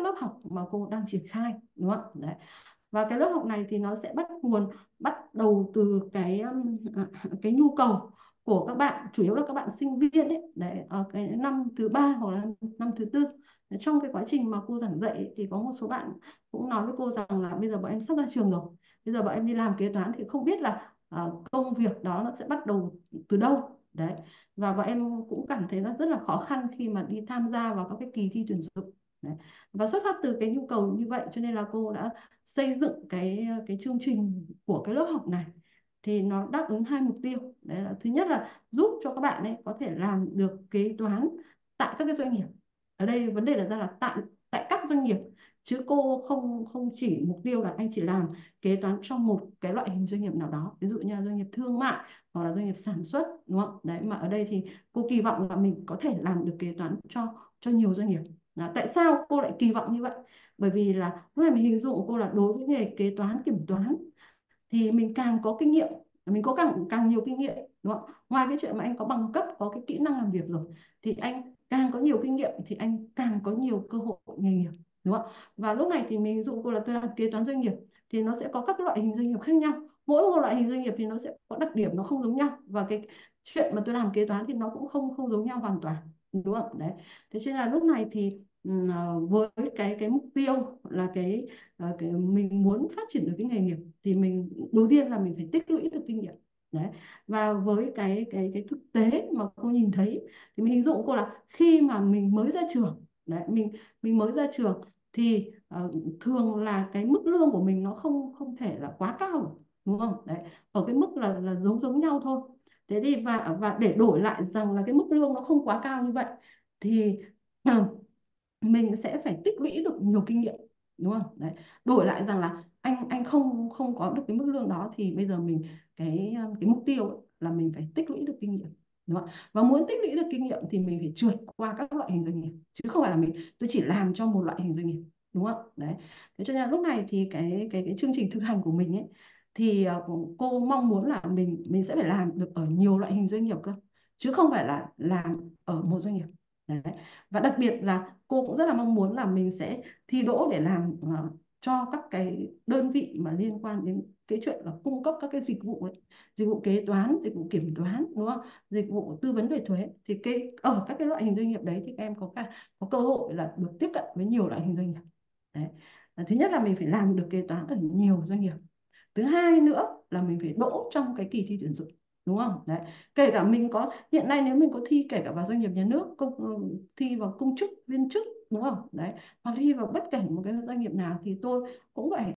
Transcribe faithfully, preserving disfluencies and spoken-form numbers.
lớp học mà cô đang triển khai, đúng không? Đấy. Và cái lớp học này thì nó sẽ bắt nguồn bắt đầu từ cái um, à, cái nhu cầu của các bạn, chủ yếu là các bạn sinh viên ấy, để ở cái năm thứ ba hoặc là năm thứ tư. Trong cái quá trình mà cô giảng dạy ấy, thì có một số bạn cũng nói với cô rằng là bây giờ bọn em sắp ra trường rồi, bây giờ bọn em đi làm kế toán thì không biết là à, công việc đó nó sẽ bắt đầu từ đâu. Đấy. Và bọn em cũng cảm thấy nó rất là khó khăn khi mà đi tham gia vào các cái kỳ thi tuyển dụng. Đấy. Và xuất phát từ cái nhu cầu như vậy cho nên là cô đã xây dựng cái cái chương trình của cái lớp học này, thì nó đáp ứng hai mục tiêu. Đấy là thứ nhất là giúp cho các bạn ấy có thể làm được kế toán tại các cái doanh nghiệp. Ở đây vấn đề là ra là tại tại các doanh nghiệp, chứ cô không không chỉ mục tiêu là anh chỉ làm kế toán trong một cái loại hình doanh nghiệp nào đó, ví dụ như là doanh nghiệp thương mại hoặc là doanh nghiệp sản xuất, đúng không? Đấy, mà ở đây thì cô kỳ vọng là mình có thể làm được kế toán cho cho nhiều doanh nghiệp. Là tại sao cô lại kỳ vọng như vậy? Bởi vì là lúc này mình hình dung của cô là đối với nghề kế toán kiểm toán thì mình càng có kinh nghiệm, mình có càng càng nhiều kinh nghiệm, đúng không? Ngoài cái chuyện mà anh có bằng cấp, có cái kỹ năng làm việc rồi, thì anh càng có nhiều kinh nghiệm thì anh càng có nhiều cơ hội nghề nghiệp, đúng không? Và lúc này thì mình ví dụ cô là tôi làm kế toán doanh nghiệp thì nó sẽ có các loại hình doanh nghiệp khác nhau, mỗi một loại hình doanh nghiệp thì nó sẽ có đặc điểm nó không giống nhau, và cái chuyện mà tôi làm kế toán thì nó cũng không không giống nhau hoàn toàn, đúng không? Đấy. Thế cho nên là lúc này thì ừ, với cái cái mục tiêu là cái, ờ, cái mình muốn phát triển được cái nghề nghiệp thì mình đầu tiên là mình phải tích lũy được kinh nghiệm. Đấy. Và với cái cái cái thực tế mà cô nhìn thấy thì mình hình dung cô là khi mà mình mới ra trường, đấy, mình mình mới ra trường thì ờ, thường là cái mức lương của mình nó không không thể là quá cao được, đúng không? Đấy, ở cái mức là là giống giống nhau thôi. Thế thì và và để đổi lại rằng là cái mức lương nó không quá cao như vậy thì ờ, mình sẽ phải tích lũy được nhiều kinh nghiệm, đúng không? Đấy. Đổi lại rằng là anh anh không không có được cái mức lương đó thì bây giờ mình cái cái mục tiêu ấy là mình phải tích lũy được kinh nghiệm, đúng không? Và muốn tích lũy được kinh nghiệm thì mình phải trượt qua các loại hình doanh nghiệp, chứ không phải là mình tôi chỉ làm cho một loại hình doanh nghiệp, đúng không? Đấy. Thế cho nên là lúc này thì cái cái cái chương trình thực hành của mình ấy thì ờ, cô mong muốn là mình mình sẽ phải làm được ở nhiều loại hình doanh nghiệp cơ, chứ không phải là làm ở một doanh nghiệp. Đấy. Và đặc biệt là cô cũng rất là mong muốn là mình sẽ thi đỗ để làm ờ, cho các cái đơn vị mà liên quan đến cái chuyện là cung cấp các cái dịch vụ ấy. Dịch vụ kế toán, dịch vụ kiểm toán, đúng không? Dịch vụ tư vấn về thuế, thì cái ở các cái loại hình doanh nghiệp đấy thì các em có cả có cơ hội là được tiếp cận với nhiều loại hình doanh nghiệp. Đấy. Thứ nhất là mình phải làm được kế toán ở nhiều doanh nghiệp, thứ hai nữa là mình phải đỗ trong cái kỳ thi tuyển dụng, đúng không? Đấy. Kể cả mình có hiện nay nếu mình có thi kể cả vào doanh nghiệp nhà nước, công ừ, thi vào công chức viên chức, đúng không? Đấy, hoặc thi vào bất kể một cái doanh nghiệp nào thì tôi cũng vậy,